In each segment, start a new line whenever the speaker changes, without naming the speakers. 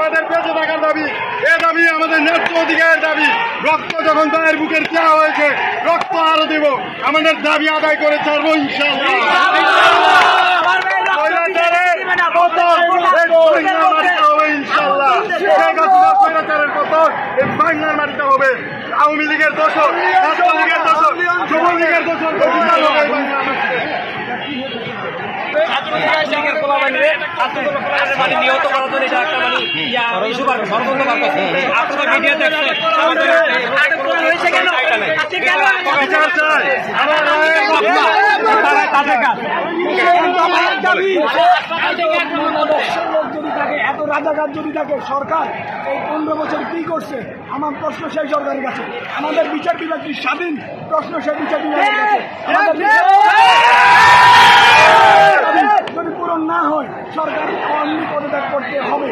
আমাদের বেঁচে থাকার দাবি, এ দাবি আমাদের ন্যায্য অধিকারের দাবি। রক্ত যখন তাদের বুকের দেওয়া হয়েছে, রক্ত আরো দিব, আমাদের দাবি আদায় করে ছাড়বো ইনশাআল্লাহ। বাংলার মাটিতে হবে। আওয়ামী লীগের দোষর, ছাত্রলীগের দোষর, যুবলীগের দোষর নিহত করার জন্য এটা একটা মানে ইস্যু পারবে ষড়যন্ত্র করতেছে। আপনারা মিডিয়াতে
এত রাজাঘাট যদি থাকে সরকার এই 15 বছর কি করছে? আমার প্রশ্ন সেই সরকারের কাছে। আমাদের বিচার বিভাগ কি স্বাধীন? প্রশ্ন সেই বিচার বিভাগের কাছে। যদি পূরণ না হয় সরকার অন্য পদত্যাগ করতে হবে।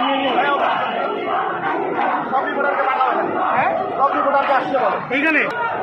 এইখানে